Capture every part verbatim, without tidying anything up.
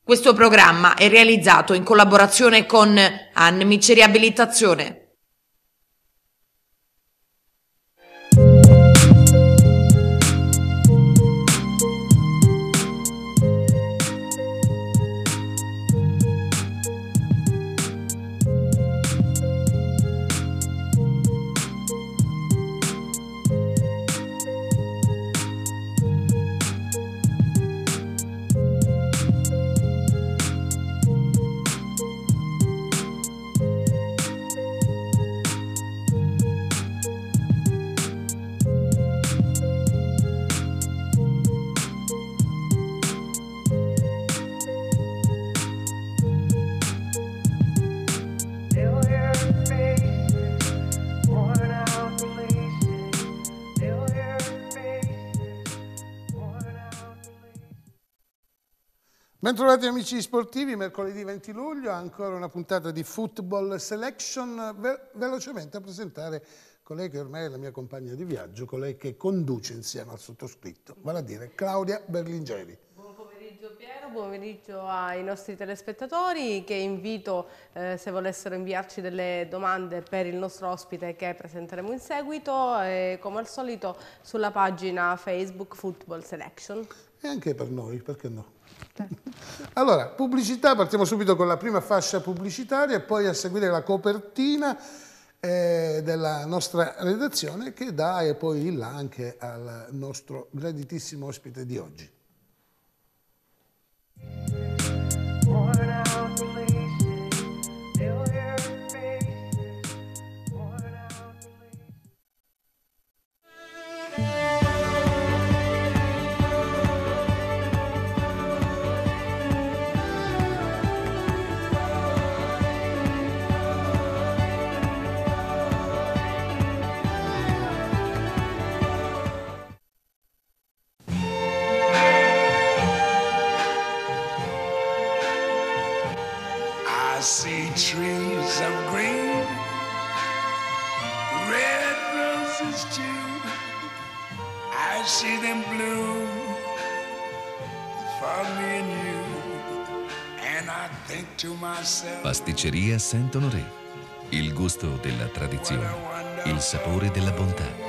Questo programma è realizzato in collaborazione con Anmic Riabilitazione. Bentrovati amici sportivi, mercoledì venti luglio, ancora una puntata di Football Selection. Ve velocemente a presentare colei che ormai è la mia compagna di viaggio, colei che conduce insieme al sottoscritto, vale a dire Claudia Berlingeri. Buon pomeriggio Piero, buon pomeriggio ai nostri telespettatori che invito eh, se volessero inviarci delle domande per il nostro ospite che presenteremo in seguito, e come al solito sulla pagina Facebook Football Selection. E anche per noi, perché no? Allora, pubblicità, partiamo subito con la prima fascia pubblicitaria e poi a seguire la copertina eh, della nostra redazione che dà e poi il là anche al nostro graditissimo ospite di oggi. I see trees of green, red roses too. I see them bloom for me and you, and I think to myself. Pasticceria Saint-Honoré, il gusto della tradizione, il sapore della bontà.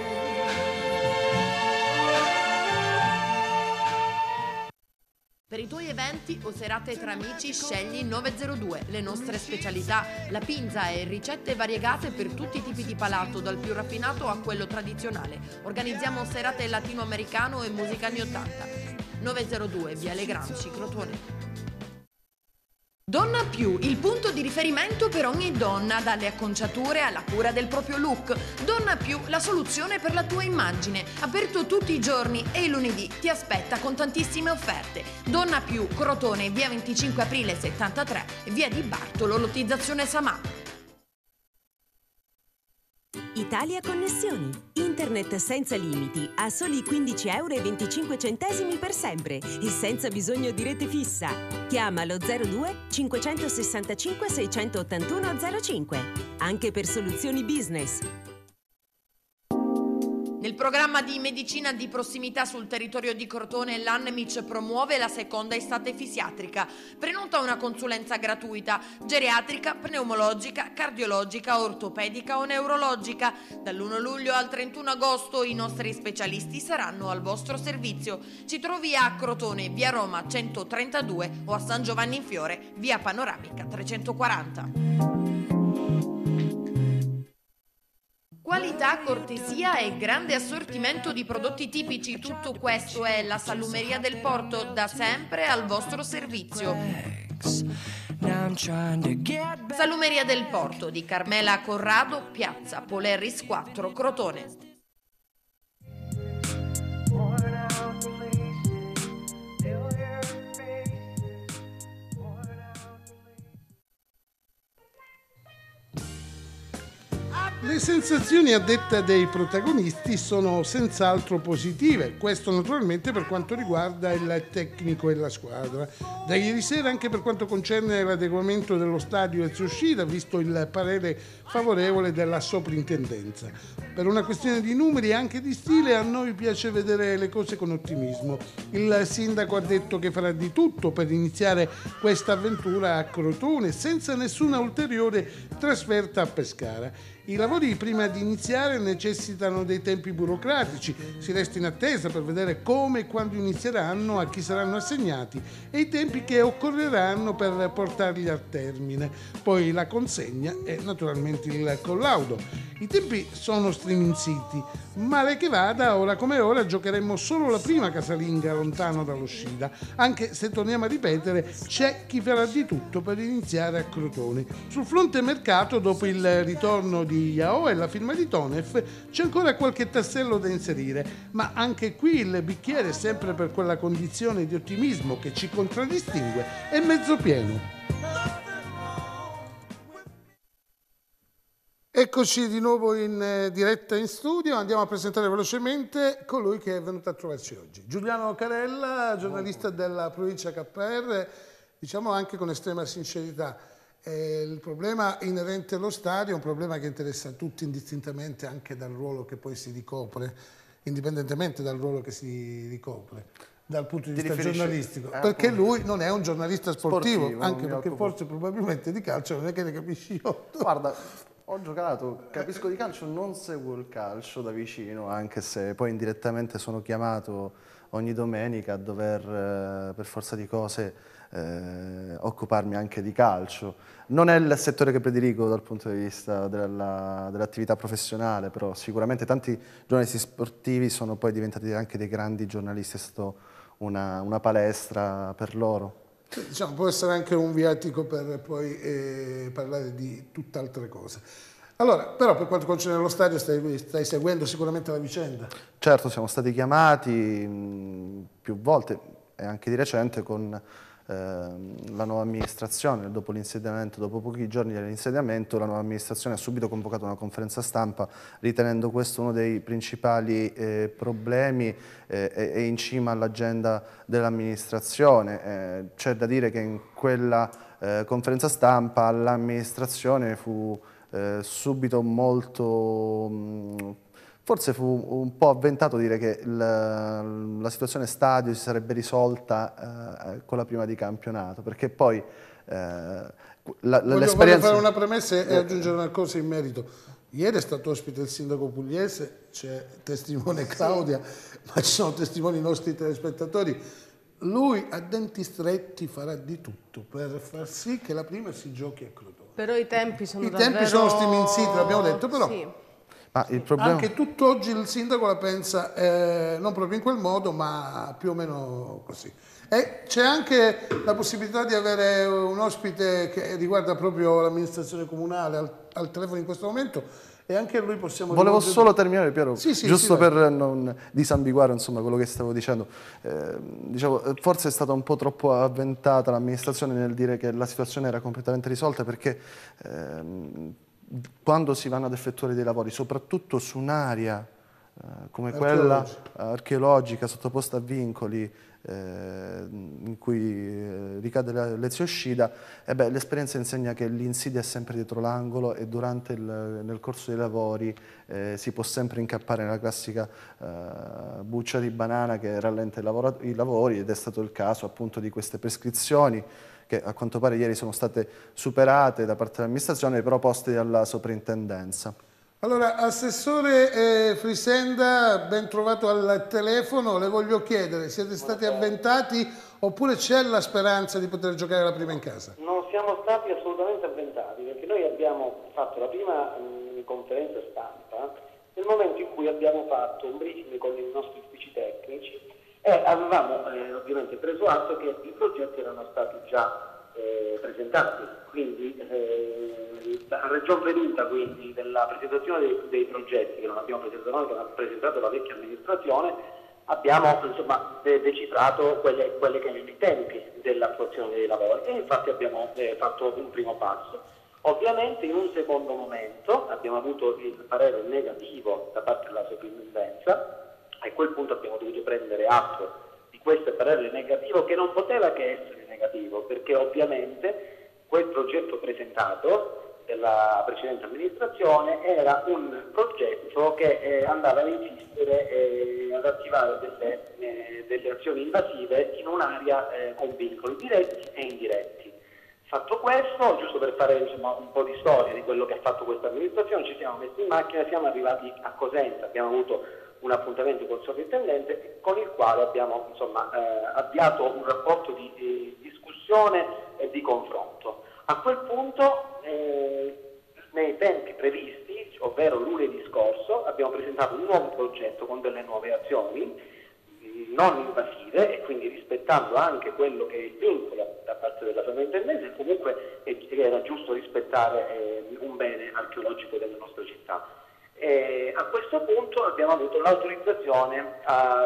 Per i tuoi eventi o serate tra amici scegli nove zero due, le nostre specialità, la pinza e ricette variegate per tutti i tipi di palato, dal più raffinato a quello tradizionale. Organizziamo serate latinoamericano e musica anni ottanta. nove zero due, Viale Gramsci, Crotone. Donna Più, il punto di riferimento per ogni donna, dalle acconciature alla cura del proprio look. Donna Più, la soluzione per la tua immagine. Aperto tutti i giorni e il lunedì ti aspetta con tantissime offerte. Donna Più, Crotone, via venticinque aprile settantatré, via di Bartolo, lottizzazione Samà. Italia Connessioni, internet senza limiti a soli quindici euro e venticinque centesimi per sempre e senza bisogno di rete fissa. Chiama lo zero due cinquecentosessantacinque seicentottantuno zero cinque, anche per soluzioni business. Nel programma di medicina di prossimità sul territorio di Crotone, l'Anmic promuove la seconda estate fisiatrica. Prenota una consulenza gratuita, geriatrica, pneumologica, cardiologica, ortopedica o neurologica. dall'primo luglio al trentuno agosto i nostri specialisti saranno al vostro servizio. Ci trovi a Crotone, via Roma centotrentadue o a San Giovanni in Fiore, via Panoramica trecentoquaranta. Qualità, cortesia e grande assortimento di prodotti tipici, tutto questo è la Salumeria del Porto, da sempre al vostro servizio. Salumeria del Porto di Carmela Corrado, piazza Poleris quattro, Crotone. Le sensazioni a detta dei protagonisti sono senz'altro positive, questo naturalmente per quanto riguarda il tecnico e la squadra. Da ieri sera anche per quanto concerne l'adeguamento dello stadio Ezio Scida, visto il parere favorevole della soprintendenza. Per una questione di numeri e anche di stile a noi piace vedere le cose con ottimismo. Il sindaco ha detto che farà di tutto per iniziare questa avventura a Crotone senza nessuna ulteriore trasferta a Pescara. I lavori prima di iniziare necessitano dei tempi burocratici, si resta in attesa per vedere come e quando inizieranno, a chi saranno assegnati e i tempi che occorreranno per portarli a termine. Poi la consegna e naturalmente il collaudo. I tempi sono striminziti, male che vada, ora come ora giocheremo solo la prima casalinga lontano dallo Scida, anche se torniamo a ripetere c'è chi farà di tutto per iniziare a Crotone. Sul fronte mercato, dopo il ritorno di Yao e la firma di Tonef, c'è ancora qualche tassello da inserire, ma anche qui il bicchiere, sempre per quella condizione di ottimismo che ci contraddistingue, è mezzo pieno. Eccoci di nuovo in eh, diretta in studio, andiamo a presentare velocemente colui che è venuto a trovarci oggi. Giuliano Carella, giornalista della provincia K R, diciamo anche con estrema sincerità. Eh, il problema inerente allo stadio è un problema che interessa a tutti indistintamente anche dal ruolo che poi si ricopre, indipendentemente dal ruolo che si ricopre, dal punto di vista giornalistico, eh, perché appunto. Lui non è un giornalista sportivo, sportivo anche perché forse probabilmente di calcio non è che ne capisci otto. Guarda, ho giocato, capisco di calcio, non seguo il calcio da vicino, anche se poi indirettamente sono chiamato ogni domenica a dover, eh, per forza di cose, eh, occuparmi anche di calcio. Non è il settore che prediligo dal punto di vista della, dell'attività professionale, però sicuramente tanti giornalisti sportivi sono poi diventati anche dei grandi giornalisti, è stato una, una palestra per loro. Sì, diciamo, può essere anche un viatico per poi eh, parlare di tutt'altre cose. Allora, però per quanto concerne lo stadio stai, stai seguendo sicuramente la vicenda. Certo, siamo stati chiamati mh, più volte e anche di recente con eh, la nuova amministrazione. Dopo l'insediamento, dopo pochi giorni dell'insediamento, la nuova amministrazione ha subito convocato una conferenza stampa ritenendo questo uno dei principali eh, problemi eh, e in cima all'agenda dell'amministrazione. Eh, c'è da dire che in quella eh, conferenza stampa l'amministrazione fu Eh, subito molto, mh, forse fu un po' avventato dire che la, la situazione stadio si sarebbe risolta eh, con la prima di campionato, perché poi eh, l'esperienza... Voglio fare una premessa e aggiungere una cosa in merito. Ieri è stato ospite il sindaco pugliese, c'è testimone Claudia, ma ci sono testimoni i nostri telespettatori. Lui a denti stretti farà di tutto per far sì che la prima si giochi a Crotone. Però i tempi sono I davvero... tempi sono striminziti, l'abbiamo detto, però sì. Ma il problema... anche tutt'oggi il sindaco la pensa eh, non proprio in quel modo, ma più o meno così. E c'è anche la possibilità di avere un ospite che riguarda proprio l'amministrazione comunale al, al telefono in questo momento. E anche a lui possiamo... Volevo solo terminare, Piero, sì, sì, giusto sì, per vai. non disambiguare insomma, quello che stavo dicendo. Eh, diciamo, forse è stata un po' troppo avventata l'amministrazione nel dire che la situazione era completamente risolta, perché ehm, quando si vanno ad effettuare dei lavori, soprattutto su un'area eh, come quella archeologica sottoposta a vincoli, Eh, in cui eh, ricade l'Ezio Scida, eh l'esperienza insegna che l'insidia è sempre dietro l'angolo e durante il, nel corso dei lavori eh, si può sempre incappare nella classica eh, buccia di banana che rallenta i, lavora, i lavori, ed è stato il caso appunto di queste prescrizioni che a quanto pare ieri sono state superate da parte dell'amministrazione e proposte dalla soprintendenza. Allora, Assessore eh, Frisenda, ben trovato al telefono, le voglio chiedere, siete stati avventati oppure c'è la speranza di poter giocare la prima in casa? Non siamo stati assolutamente avventati, perché noi abbiamo fatto la prima mh, conferenza stampa nel momento in cui abbiamo fatto un briefing con i nostri uffici tecnici e avevamo eh, ovviamente preso atto che i progetti erano stati già Eh, presentati, quindi eh, a region veduta quindi della presentazione dei, dei progetti che non abbiamo presentato noi, che hanno presentato la vecchia amministrazione, abbiamo insomma de decifrato quelle, quelle che erano i tempi dell'attuazione dei lavori e infatti abbiamo eh, fatto un primo passo. Ovviamente in un secondo momento abbiamo avuto il parere negativo da parte della soprintendenza, e a quel punto abbiamo dovuto prendere atto di questo parere negativo, che non poteva che essere negativo, perché ovviamente quel progetto presentato della precedente amministrazione era un progetto che eh, andava a insistere e ad attivare delle, eh, delle azioni invasive in un'area eh, con vincoli diretti e indiretti. Fatto questo, giusto per fare insomma, un po' di storia di quello che ha fatto questa amministrazione, ci siamo messi in macchina e siamo arrivati a Cosenza, abbiamo avuto un appuntamento col sovrintendente con il quale abbiamo insomma, eh, avviato un rapporto di, di discussione e di confronto. A quel punto, eh, nei tempi previsti, ovvero lunedì scorso, abbiamo presentato un nuovo progetto con delle nuove azioni non invasive e quindi rispettando anche quello che è il vincolo da parte della sovrintendenza, e comunque era giusto rispettare eh, un bene archeologico della nostra città. E a questo punto abbiamo avuto l'autorizzazione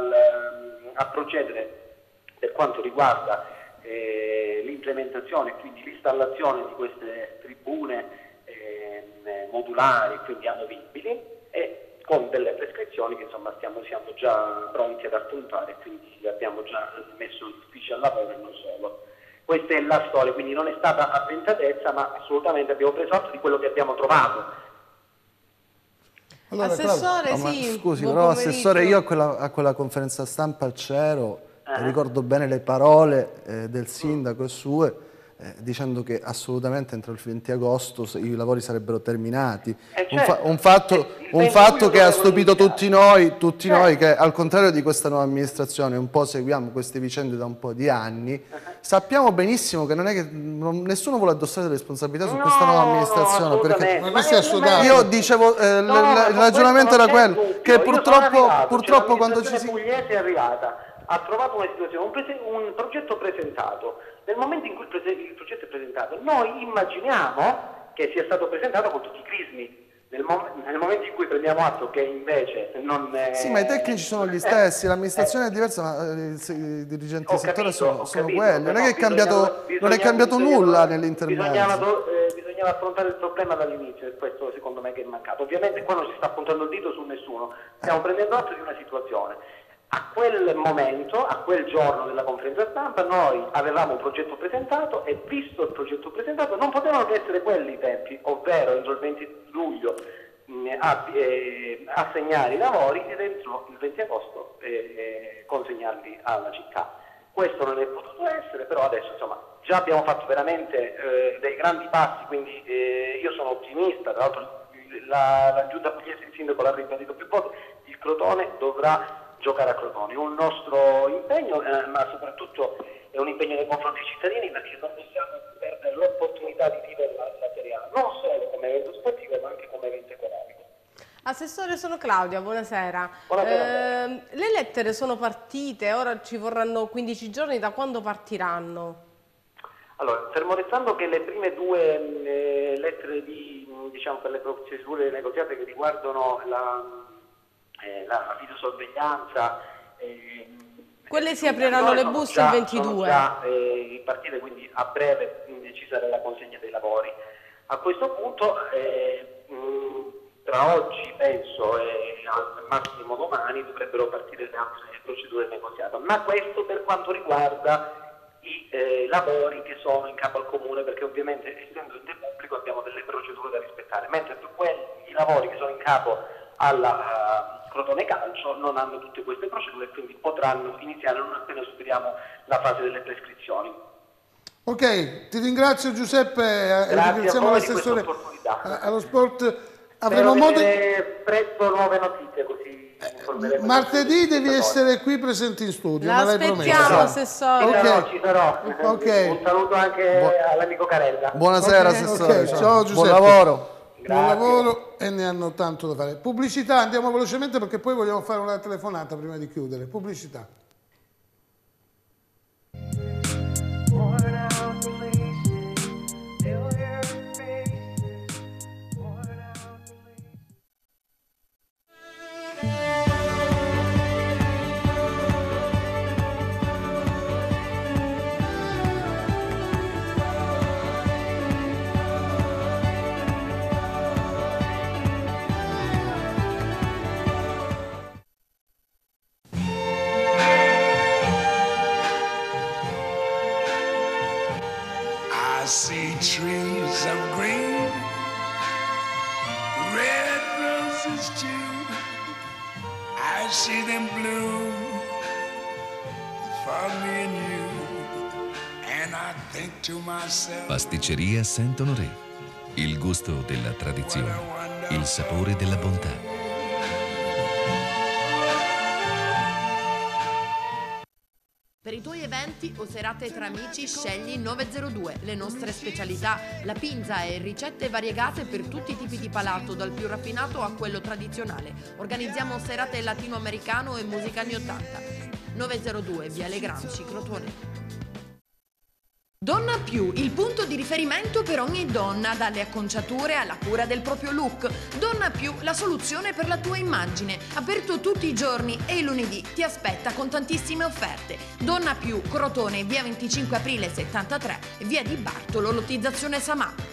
a procedere per quanto riguarda eh, l'implementazione, quindi l'installazione di queste tribune eh, modulari, quindi amovibili, e con delle prescrizioni che insomma stiamo, siamo già pronti ad affrontare, quindi abbiamo già messo gli uffici al lavoro e non solo. Questa è la storia, quindi non è stata avventatezza, ma assolutamente abbiamo preso atto di quello che abbiamo trovato. Allora, Assessore, no, sì, scusi, però Assessore, io a quella, a quella conferenza stampa c'ero, eh. ricordo bene le parole eh, del sindaco e sue, Eh, dicendo che assolutamente entro il venti agosto i lavori sarebbero terminati. Eh certo, un, fa un fatto, un fatto che ha stupito tutti noi, tutti certo. noi che al contrario di questa nuova amministrazione un po' seguiamo queste vicende da un po' di anni, uh -huh. sappiamo benissimo che non è che non, nessuno vuole addossare le responsabilità su no, questa nuova amministrazione. No, perché ma ma io dicevo, eh, no, no, il ragionamento era quello, dubbio. che purtroppo, arrivato, purtroppo quando ci si... Pugliese è arrivata, ha trovato una situazione, un, un progetto presentato. Nel momento in cui il, il progetto è presentato, noi immaginiamo che sia stato presentato con tutti i crismi. Nel, mom nel momento in cui prendiamo atto che invece non è... Sì, ma i tecnici sono gli stessi, eh, l'amministrazione eh, è diversa, ma i dirigenti del settore sono, sono capito, quelli. Non è che è cambiato, bisognava, non è cambiato bisognava, nulla nell'intermezzo. Bisognava, eh, bisognava affrontare il problema dall'inizio, e questo secondo me che è mancato. Ovviamente qua non si sta puntando il dito su nessuno, stiamo eh. prendendo atto di una situazione. A quel momento, a quel giorno della conferenza stampa, noi avevamo un progetto presentato e visto il progetto presentato non potevano che essere quelli i tempi, ovvero entro il venti luglio mh, a, eh, assegnare i lavori ed entro il venti agosto eh, eh, consegnarli alla città. Questo non è potuto essere, però adesso insomma già abbiamo fatto veramente eh, dei grandi passi, quindi eh, io sono ottimista. Tra l'altro la, la giunta pugliese, il sindaco l'ha ribadito più volte, il Crotone dovrà giocare a Crotone. È un nostro impegno, eh, ma soprattutto è un impegno nei confronti dei cittadini, perché non possiamo perdere l'opportunità di vivere la, la Serie A, non solo come evento sportivo, ma anche come evento economico. Assessore, sono Claudia, buonasera. Buonasera. Eh, le lettere sono partite, ora ci vorranno quindici giorni, da quando partiranno? Allora, fermo restando che le prime due eh, lettere di, diciamo, per le procedure negoziate che riguardano la... Eh, la videosorveglianza, eh, quelle si apriranno le buste già, il ventidue. Sono già eh, partite, quindi a breve quindi ci sarà la consegna dei lavori. A questo punto eh, mh, tra oggi penso e al massimo domani dovrebbero partire le altre procedure negoziate, ma questo per quanto riguarda i eh, lavori che sono in capo al comune, perché ovviamente essendo ente pubblico abbiamo delle procedure da rispettare, mentre per quelli, i lavori che sono in capo alla uh, Crotone Calcio non hanno tutte queste procedure e quindi potranno iniziare non appena superiamo la fase delle prescrizioni. Ok, ti ringrazio Giuseppe, ringraziamo l'assessore allo sport. Avremo modo presto nuove notizie, così informeremo. Martedì devi essere qui presente in studio, me l'hai promesso. Assessore. Ci sarò, ci sarò. Okay. Un saluto anche all'amico Carella. Buonasera okay. Assessore, Okay. Ciao Giuseppe. Buon lavoro. Buon lavoro, e ne hanno tanto da fare. Pubblicità, andiamo velocemente perché poi vogliamo fare una telefonata prima di chiudere. Pubblicità. see trees of green, red roses too. I see them bloom for me and you, and I think to myself. Pasticceria Saint-Honoré. Il gusto della tradizione, il sapore della bontà. Per i tuoi eventi o serate tra amici scegli nove zero due, le nostre specialità, la pinza e ricette variegate per tutti i tipi di palato, dal più raffinato a quello tradizionale. Organizziamo serate latinoamericano e musica anni ottanta. nove zero due, Viale Gramsci, Crotone. Donna Più, il punto di riferimento per ogni donna, dalle acconciature alla cura del proprio look. Donna Più, la soluzione per la tua immagine. Aperto tutti i giorni e il lunedì ti aspetta con tantissime offerte. Donna Più, Crotone, via venticinque aprile settantatré, via di Bartolo, lottizzazione Samà.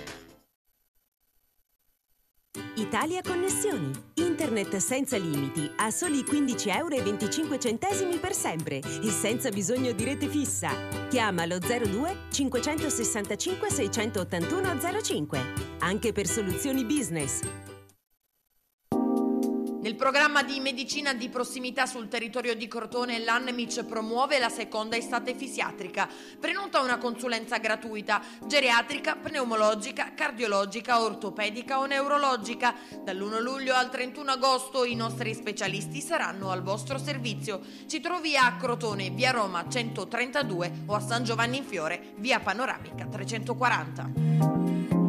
Italia Connessioni. Internet senza limiti a soli quindici euro e venticinque centesimi per sempre e senza bisogno di rete fissa. Chiama lo zero due cinquecentosessantacinque seicentottantuno zero cinque. Anche per soluzioni business. Nel programma di medicina di prossimità sul territorio di Crotone, l'Annemic promuove la seconda estate fisiatrica. Prenota una consulenza gratuita, geriatrica, pneumologica, cardiologica, ortopedica o neurologica. dall'primo luglio al trentuno agosto i nostri specialisti saranno al vostro servizio. Ci trovi a Crotone, via Roma centotrentadue o a San Giovanni in Fiore, via Panoramica trecentoquaranta.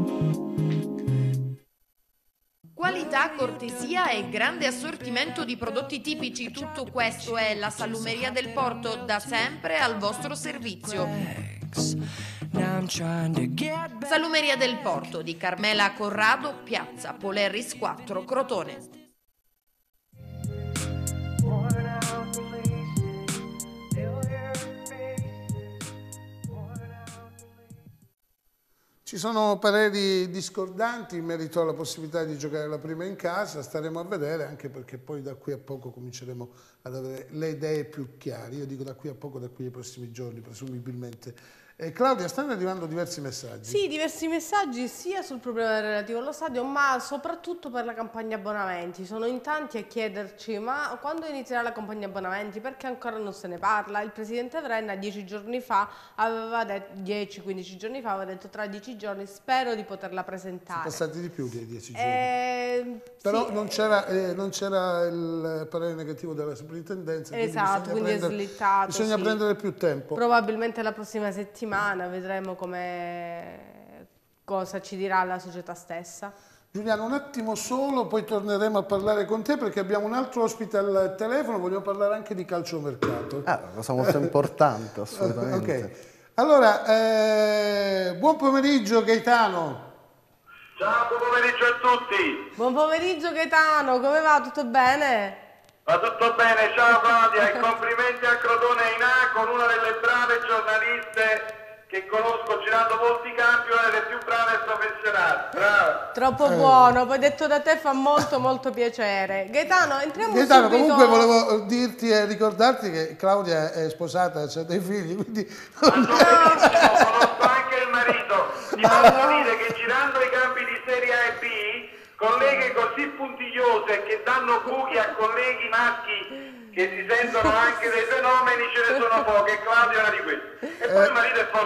Qualità, cortesia e grande assortimento di prodotti tipici, tutto questo è la Salumeria del Porto, da sempre al vostro servizio. Salumeria del Porto di Carmela Corrado, piazza Poleris quattro, Crotone. Ci sono pareri discordanti in merito alla possibilità di giocare la prima in casa, staremo a vedere, anche perché poi da qui a poco cominceremo ad avere le idee più chiare. Io dico da qui a poco, da qui ai prossimi giorni, presumibilmente. Eh, Claudia, stanno arrivando diversi messaggi. Sì, diversi messaggi sia sul problema relativo allo stadio, ma soprattutto per la campagna abbonamenti. Sono in tanti a chiederci, ma quando inizierà la campagna abbonamenti? Perché ancora non se ne parla? Il presidente Vrenna dieci giorni fa aveva detto, dieci quindici giorni fa, aveva detto tra dieci giorni spero di poterla presentare. Sono passati di più che dieci giorni. Eh, Però sì. non c'era eh, non c'era il parere negativo della soprintendenza. Esatto, quindi, quindi prendere, è slittato. Bisogna sì. prendere più tempo. Probabilmente la prossima settimana. Vedremo come cosa ci dirà la società stessa. Giuliano, un attimo solo, poi torneremo a parlare con te perché abbiamo un altro ospite al telefono, vogliamo parlare anche di calciomercato. Ah, una cosa molto importante, assolutamente. Ok, allora, eh, buon pomeriggio Gaetano. Ciao, buon pomeriggio a tutti. Buon pomeriggio Gaetano, come va? Tutto bene? Va tutto bene, ciao Claudia e complimenti a Crotone in A con una delle brave giornaliste che conosco, girando molti campi, una delle più brave professionali. Brava. Troppo eh. buono, poi detto da te fa molto molto piacere. Gaetano, entriamo Gaetano, subito... comunque volevo dirti e ricordarti che Claudia è sposata, c'ha dei figli, quindi... Ma no, benissimo, conosco anche il marito. Ti posso dire che girando i campi di Serie A e B, colleghe così puntigliose che danno buchi a colleghi maschi che si sentono anche dei fenomeni ce ne sono poche, Claudio è una di queste. E poi il marito è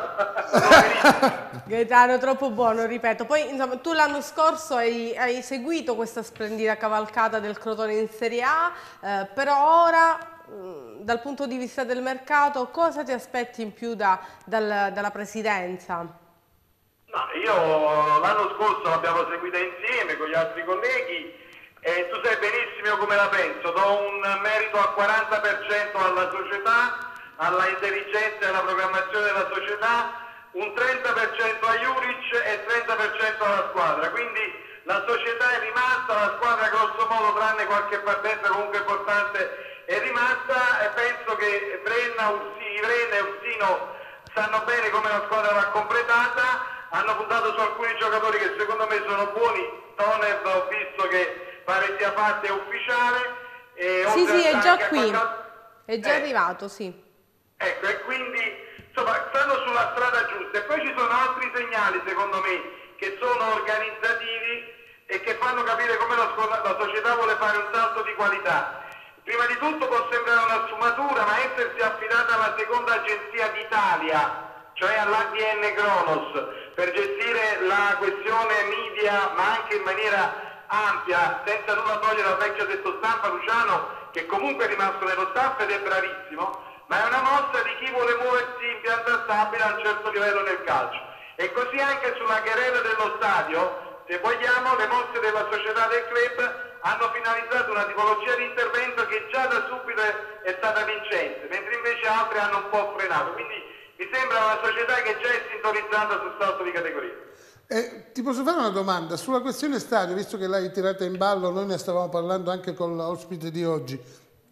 fortunato. Gaetano, troppo buono, ripeto. Poi insomma, tu l'anno scorso hai, hai seguito questa splendida cavalcata del Crotone in Serie A, eh, però ora mh, dal punto di vista del mercato cosa ti aspetti in più da, dal, dalla presidenza? No, io l'anno scorso l'abbiamo seguita insieme con gli altri colleghi. E tu sai benissimo come la penso, do un merito al quaranta per cento alla società, alla intelligenza e alla programmazione della società, un trenta per cento a Juric e trenta per cento alla squadra, quindi la società è rimasta, la squadra grosso modo tranne qualche partenza comunque importante è rimasta e penso che Vrenna, Ursino, Vrenna e Ursino sanno bene come la squadra va completata, hanno puntato su alcuni giocatori che secondo me sono buoni, Tonev ho visto che pare sia fatta è ufficiale. E sì, sì, è già qui, qualcosa... è già eh. arrivato, sì. Ecco, e quindi insomma stanno sulla strada giusta. E poi ci sono altri secondo me, che sono organizzativi e che fanno capire come la, la società vuole fare un salto di qualità. Prima di tutto può sembrare una sfumatura, ma essersi affidata alla seconda agenzia d'Italia, cioè all'A D N Kronos, per gestire la questione media, ma anche in maniera ampia, senza nulla togliere al vecchio detto stampa Luciano, che comunque è rimasto nello staff ed è bravissimo, ma è una mossa di chi vuole muoversi in pianta stabile a un certo livello nel calcio. E così anche sulla querela dello stadio, se vogliamo, le mosse della società del club hanno finalizzato una tipologia di intervento che già da subito è, è stata vincente, mentre invece altri hanno un po' frenato. Quindi mi sembra una società che già è sintonizzata sul salto di categoria. Eh, ti posso fare una domanda? Sulla questione stadio, visto che l'hai tirata in ballo, noi ne stavamo parlando anche con l'ospite di oggi.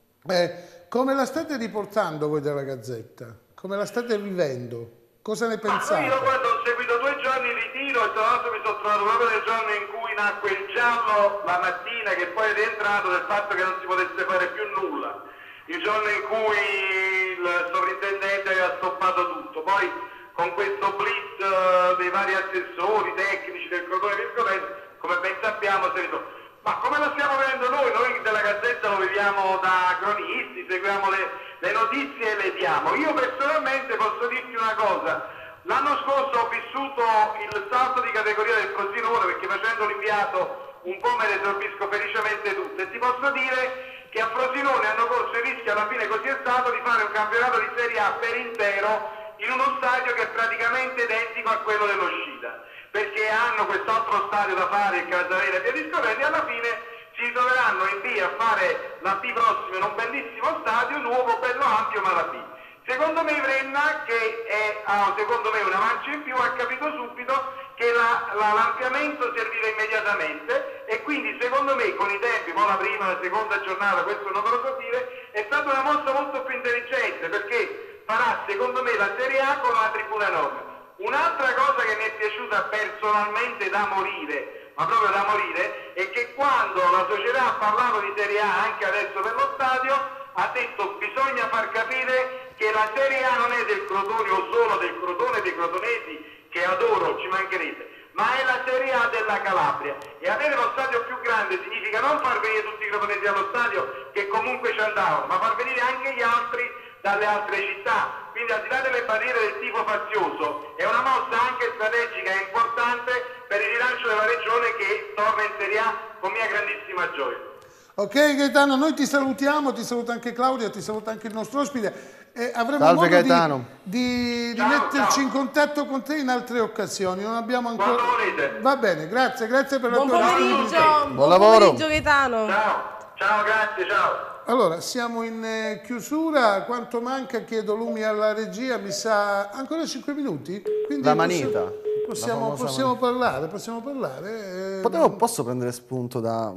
Eh, come la state riportando voi della Gazzetta? Come la state vivendo? Cosa ne pensate? Ma io quando ho seguito due giorni in ritiro e tra l'altro mi sono trovato proprio nel giorno in cui nacque il giallo la mattina, che poi è rientrato del fatto che non si potesse fare più nulla, il giorno in cui il sovrintendente aveva stoppato tutto, poi con questo blitz uh, dei vari assessori tecnici del Crotone Viscolense, come ben sappiamo, si è detto, ma come lo stiamo vedendo noi? Noi della Gazzetta lo viviamo da cronisti, seguiamo le, le notizie e le diamo. Io personalmente posso dirti una cosa, l'anno scorso ho vissuto il salto di categoria del Frosinone, perché facendo l'inviato un po' me ne sorbisco felicemente tutte, e ti posso dire che a Frosinone hanno corso il rischio, alla fine così è stato, di fare un campionato di Serie A per intero in uno stadio che è praticamente identico a quello dell'uscita, perché hanno quest'altro stadio da fare, il Casareira e via discorrendo, e alla fine si troveranno in B a fare la B prossima in un bellissimo stadio nuovo, bello ampio, ma la B. Secondo me Vrenna, che è ah, secondo me una mancia in più, ha capito subito che la, la, l'ampliamento serviva immediatamente, e quindi secondo me con i tempi, poi la prima, la seconda giornata, questo non ve lo so dire, è stata una mossa molto più intelligente, perché farà secondo me la Serie A con una tribuna enorme. Un'altra cosa che mi è piaciuta personalmente da morire, ma proprio da morire, è che quando la società ha parlato di Serie A anche adesso per lo stadio, ha detto bisogna far capire che la Serie A non è del Crotone o solo del Crotone e dei crotonesi, che adoro, ci mancherebbe, ma è la Serie A della Calabria, e avere lo stadio più grande significa non far venire tutti i crotonesi allo stadio, che comunque ci andavano, ma far venire anche gli altri dalle altre città. Quindi al di là delle barriere del tipo fazioso, è una mossa anche strategica e importante per il rilancio della regione, che torna in Serie A con mia grandissima gioia. Ok Gaetano, noi ti salutiamo, ti saluta anche Claudia, ti saluta anche il nostro ospite. Eh, avremo Salve, modo Gaetano. di, di, di Ciao, metterci ciao. in contatto con te in altre occasioni. Non abbiamo ancora... Quando volete. Va bene, grazie, grazie per Buon la tua pomeriggio, disponibilità. buon, Buon lavoro. pomeriggio Gaetano. Ciao, ciao, grazie, ciao. Allora, siamo in eh, chiusura, quanto manca? Chiedo lumi alla regia, mi sa ancora cinque minuti? Quindi La manita. Possiamo, possiamo, La famosa possiamo manita. parlare, possiamo parlare. eh, Potevo, posso prendere spunto da,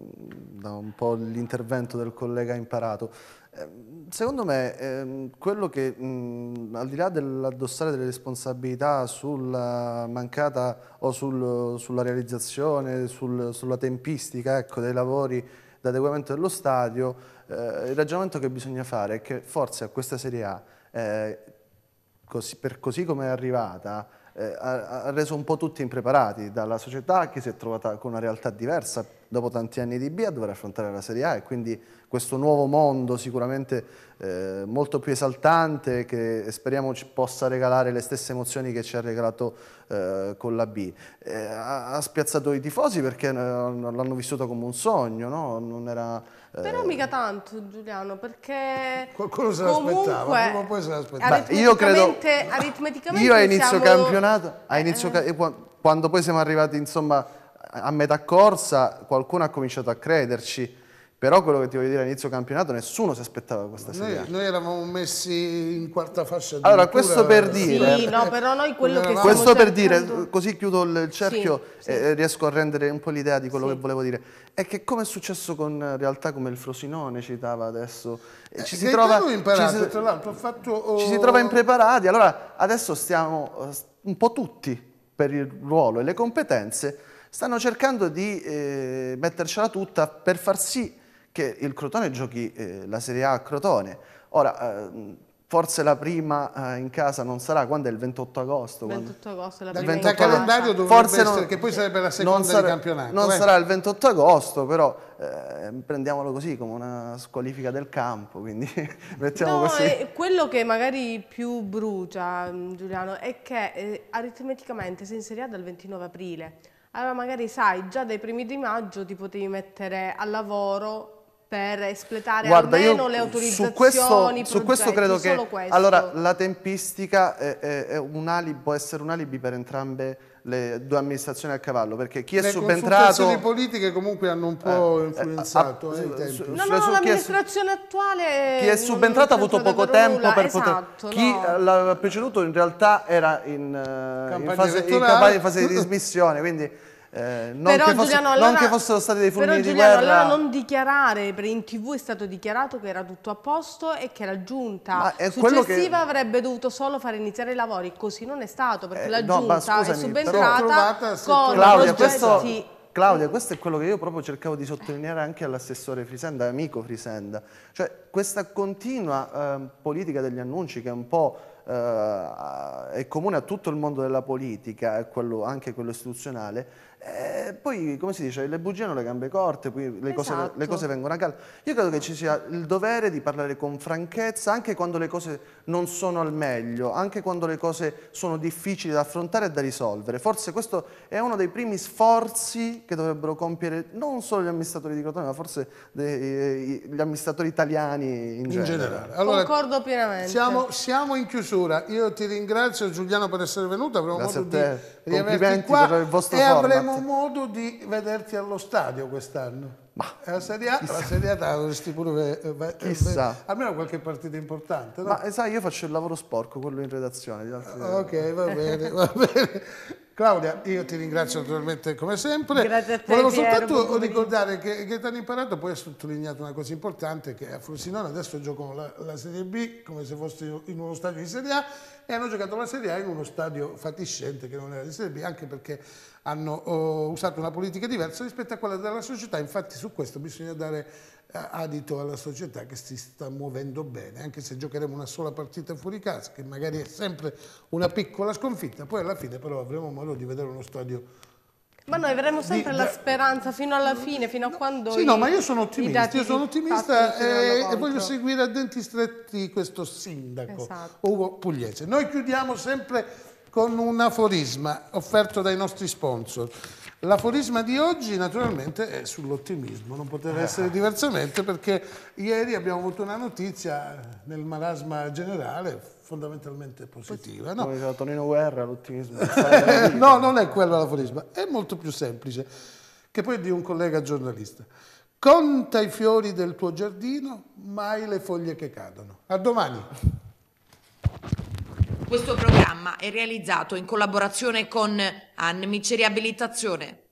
da un po' l'intervento del collega Imparato. Eh, Secondo me, ehm, quello che, mh, al di là dell'addossare delle responsabilità sulla mancata o sul- sulla realizzazione, sul- sulla tempistica, ecco, dei lavori d'adeguamento dello stadio, eh, il ragionamento che bisogna fare è che forse a questa Serie A, eh, così, per così come è arrivata, eh, ha, ha reso un po' tutti impreparati, dalla società che si è trovata con una realtà diversa dopo tanti anni di B a dover affrontare la Serie A, e quindi questo nuovo mondo sicuramente eh, molto più esaltante, che speriamo ci possa regalare le stesse emozioni che ci ha regalato eh, con la B. Eh, ha, ha spiazzato i tifosi perché eh, l'hanno vissuto come un sogno, no? Non era, eh... Però mica tanto Giuliano, perché Qualcuno se l'aspettava, prima o poi se l'aspettava. Beh, io credo, aritmeticamente, aritmeticamente io a inizio siamo... campionato, a Eh, inizio eh. ca- e qua- quando poi siamo arrivati insomma a metà corsa, qualcuno ha cominciato a crederci, però quello che ti voglio dire, a inizio campionato nessuno si aspettava questa Serie A. Noi, noi eravamo messi in quarta fascia. Allora, addirittura. questo per dire, Sì, no, però noi quello che stiamo questo per cercando- dire, così chiudo il cerchio Sì, e sì. riesco a rendere un po' l'idea di quello Sì. che volevo dire, è che come è successo con realtà come il Frosinone, citava adesso, e ci si Gaetano trova... ha imparato, ci si- tra l'altro, ha fatto... oh, Ci si trova impreparati, allora adesso stiamo eh, un po' tutti per il ruolo e le competenze, stanno cercando di eh, mettercela tutta per far sì che il Crotone giochi eh, la Serie A a Crotone. Ora, eh, forse la prima eh, in casa non sarà, quando è il ventotto agosto? ventotto agosto è la Dal prima in ventotto casa. calendario dovrebbe Forse essere, non- che poi sarebbe la seconda non sarà, di campionato. non eh. sarà il ventotto agosto, però eh, prendiamolo così, come una squalifica del campo, quindi mettiamo No, così. eh, quello che magari più brucia, mh, Giuliano, è che eh, aritmeticamente si inserirà dal ventinove aprile. Allora magari sai, già dai primi di maggio ti potevi mettere al lavoro per espletare Guarda, almeno io le su autorizzazioni, questo, i su questo progetti, credo che solo questo. allora, la tempistica è, è, è un alibi, può essere un alibi per entrambe le due amministrazioni a cavallo, perché chi è Le subentrato... consultazioni politiche comunque hanno un po' Eh, influenzato eh, eh, i su- tempi. su- No, su- no, chi è- l'amministrazione attuale... Chi è subentrato ha non avuto c'entra poco davvero tempo nulla. per poter... Esatto, Chi no. eh, l'ha preceduto in realtà era in, eh, in, Campagna fase, in, elettorale. campagna- in fase di dismissione, quindi eh, non, Però, che fosse- Giuliano, non allora- che fossero stati dei fulmini Però di Giuliano, guerra. allora non dichiarare, perché in tv è stato dichiarato che era tutto a posto e che la giunta Ma è quello successiva che- avrebbe dovuto solo fare iniziare i lavori, così non è stato, perché Eh, la no, ma giunta è scusami, però- subentrata Trovata se con Claudia, progetti... questo, Claudia, questo è quello che io proprio cercavo di sottolineare anche all'assessore Frisenda, amico Frisenda. Cioè, questa continua eh, politica degli annunci che è un po' eh, è comune a tutto il mondo della politica, e quello, anche quello istituzionale, e poi, come si dice, le bugie hanno le gambe corte, poi le, cose, Esatto. le cose vengono a galla. Io credo che ci sia il dovere di parlare con franchezza, anche quando le cose non sono al meglio, anche quando le cose sono difficili da affrontare e da risolvere. Forse questo è uno dei primi sforzi che dovrebbero compiere non solo gli amministratori di Crotone, ma forse dei- gli amministratori italiani in, In genere. generale. Allora, Concordo pienamente. Siamo, siamo in chiusura. Io ti ringrazio, Giuliano, per essere venuto. Avremo Grazie modo a te. di riaverti Complimenti qua per il vostro e format. avremo modo di vederti allo stadio quest'anno. La Serie A, la Serie A te la dovresti pure eh, ve- Chissà. ve- almeno qualche partita importante, no? Ma eh, sai, io faccio il lavoro sporco, quello in redazione. Gli altri- Ok, va bene, va bene. Claudia, io ti ringrazio naturalmente come sempre. Grazie a te, Volevo Piero, soltanto buon pomeriggio. ricordare che Gaetano Imparato poi ha sottolineato una cosa importante, che a Frosinone adesso giocano la, la Serie B come se fosse in uno stadio di Serie A e hanno giocato la Serie A in uno stadio fatiscente che non era di Serie B, anche perché hanno oh, usato una politica diversa rispetto a quella della società. Infatti su questo bisogna dare eh, adito alla società che si sta muovendo bene, anche se giocheremo una sola partita fuori casa, che magari è sempre una piccola sconfitta, poi alla fine però avremo modo di vedere uno stadio. Ma noi avremo sempre Di- la da- speranza fino alla fine, fino a quando Sì, i- no, ma io sono i ottimista, dati io sono di ottimista fatto ci e, diranno e contro. voglio seguire a denti stretti questo sindaco, Esatto. Ugo Pugliese. Noi chiudiamo sempre con un aforisma offerto dai nostri sponsor. L'aforisma di oggi naturalmente è sull'ottimismo, non poteva essere diversamente, perché ieri abbiamo avuto una notizia nel marasma generale fondamentalmente positiva. No? Come diceva Tonino Guerra, l'ottimismo. No, non è quello l'aforisma, è molto più semplice, che poi è di un collega giornalista. Conta i fiori del tuo giardino, mai le foglie che cadono. A domani. Questo programma è realizzato in collaborazione con Anmici Riabilitazione.